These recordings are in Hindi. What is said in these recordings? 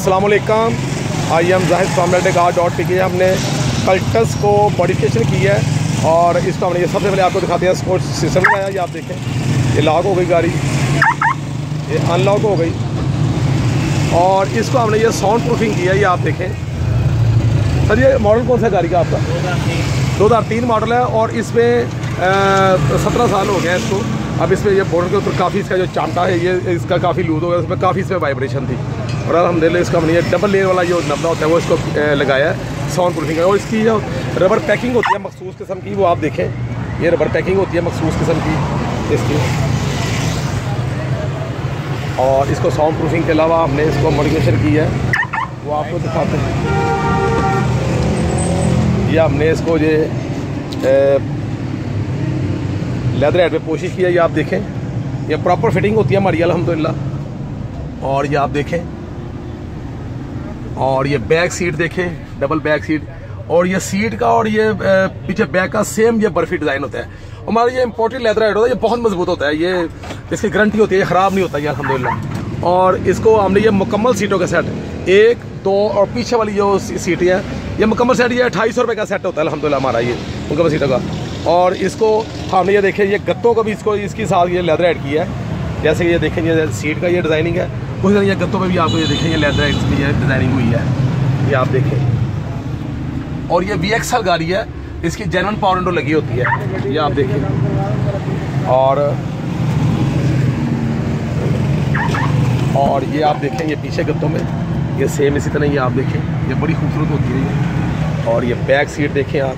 अस्सलामुअलैकुम, I am Zahid from ZDCar.pk। हमने कल्टस को मॉडिफिकेशन की है और इसको हमने ये सबसे पहले आपको दिखाते हैं स्पोर्ट्स सिस्टम लगाया। ये आप देखें, ये लॉक हो गई गाड़ी, ये अनलॉक हो गई और इसको हमने ये साउंड प्रूफिंग की है। ये आप देखें सर, ये मॉडल कौन सा गाड़ी का आपका? 2003 मॉडल है और इसमें 17 साल हो गए हैं इसको। अब इसमें ये बॉर्डर के ऊपर काफ़ी इसका जो चांटा है ये इसका काफ़ी लूज हो गया, उसमें काफ़ी इसमें वाइब्रेशन थी और अल्हम्दुलिल्लाह इसका हमने ये डबल लेयर वाला जो नबला होता है वो इसको लगाया है साउंड प्रूफिंग है। और इसकी जो रबर पैकिंग होती है मखसूस किस्म की, वो आप देखें, ये रबर पैकिंग होती है मखसूस किस्म की इसकी। और इसको साउंड प्रूफिंग के अलावा हमने इसको मॉडिफिकेशन की है, वो आपको दिखाते हैं। ये हमने इसको ये लेदर हेड पे कोशिश की है, ये आप देखें, ये प्रॉपर फिटिंग होती है हमारी अल्हम्दुलिल्लाह। और ये आप देखें, और ये बैक सीट देखें, डबल बैक सीट, और ये सीट का और ये पीछे बैक का सेम ये बर्फी डिज़ाइन होता है। हमारा ये इम्पोर्टेड लेदर हेड होता है, ये बहुत मजबूत होता है, ये इसकी गारंटी होती है, ये ख़राब नहीं होता है अल्हम्दुलिल्लाह। और इसको हमने ये मुकम्मल सीटों का सेट 1, 2 और पीछे वाली जो सीट है ये मुकम्मल सेट, ये 2800 रुपये का सेट होता है अल्हम्दुलिल्लाह हमारा ये मुकम्मल सीटों का। और इसको हमने ये देखें, ये गत्तों का भी इसको इसके साथ ये लेदर हेड किया है। जैसे ये देखें, ये सीट का ये डिज़ाइनिंग है, उसी तरह ये गत्तों पे भी आपको ये देखें, ये लेदर हेड की ये डिज़ाइनिंग हुई है, ये आप देखें। और ये VXL गाड़ी है, इसकी जेन्युइन पावर विंडो लगी होती है, ये आप देखें। और ये आप देखें, ये पीछे गत्तों में ये सेम इसी तरह ये आप देखें, ये बड़ी खूबसूरत होती है ये। और ये बैक सीट देखें आप,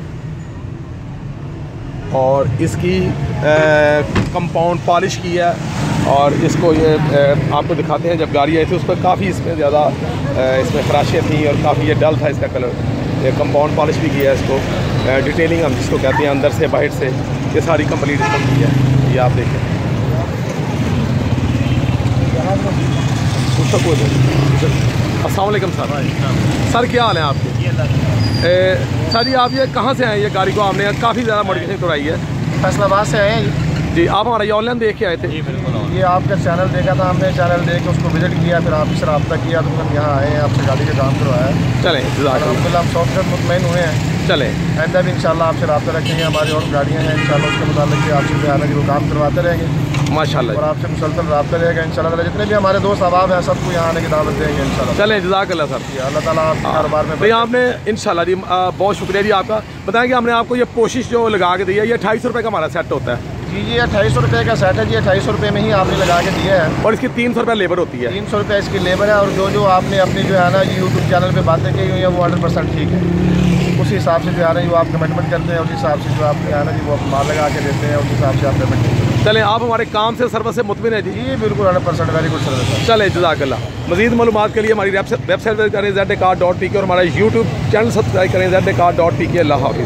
और इसकी कंपाउंड पॉलिश की है। और इसको ये आपको दिखाते हैं, जब गाड़ी आई थी उस पर काफ़ी इसमें ज़्यादा इसमें खराशियाँ थी और काफ़ी ये डल था इसका कलर। ये कंपाउंड पॉलिश भी किया है इसको, डिटेलिंग हम जिसको कहते हैं अंदर से बाहर से, ये सारी कंप्लीट इसको की है, ये आप देखें। अस्सलाम वालेकुम सर। सर क्या हाल है आपके? सर जी आप ये कहाँ से आए? ये गाड़ी को आपने काफ़ी ज़्यादा मॉडिफिकेशन करवाई है। फैसलाबाद से आए हैं जी। आप हमारा ये ऑनलाइन देख के आए थे? जी बिल्कुल। ये आपका चैनल देखा था हमने, चैनल देख के उसको विजिट किया, फिर आपसे रब्ता किया तो हम यहाँ आए हैं, आपसे गाड़ी का काम करवाया। चलें, अलहम्दुलिल्लाह हम 100% मुतमईन हुए हैं। चलें, आइंदा भी इंशाल्लाह आपसे रब्ता रखेंगे, हमारी और गाड़ियाँ हैं इंशाल्लाह उसके मुताबिक आपसे जो है ना वो काम करवाते रहेंगे माशाल्लाह। और आपसे मुसलसल रब्ता रहेगा इंशाल्लाह। जितने भी हमारे दोस्त अहबाब हैं सबको यहाँ आने की दावत देंगे इंशाल्लाह। चलें, जज़ाकल्लाह सर। अल्लाह ताला आपके कारोबार में भैया आपने इंशाल्लाह जी बहुत शुक्रिया जी आपका। बताएं कि हमने आपको ये कोशिश जो लगा के दी है, ये 2800 रुपये का हमारा सेट होता है जी। ये 2800 रुपये का सेट है जी, 2800 रुपये में ही आपने लगा के दिया है। और इसकी 300 रुपये लेबर होती है। 300 रुपये इसकी लेबर है। और जो आपने अपनी जो है ना यूट्यूब चैनल पे बातें की हुई है वो 100% ठीक है। उस हिसाब से जो है ना वो आप कमिटमेंट करते हैं, उस हिसाब से जो आप जो है ना जी वो माल लगा के देते हैं, उस हिसाब से आप पेमेंट करते हैं। चलें, आप हमारे काम से सर्विस से मुतमिन है जी? जी बिल्कुल 100% वेरी गुड सर्विस। चलें, जज़ाकल्लाह। मज़ीद मालूमात के लिए हमारी वेबसाइट करें ZDCar.pk और हमारा यूट्यूब चैनल सब्सक्राइब करें ZDCar.pk। अल्लाह हाफ़िज़।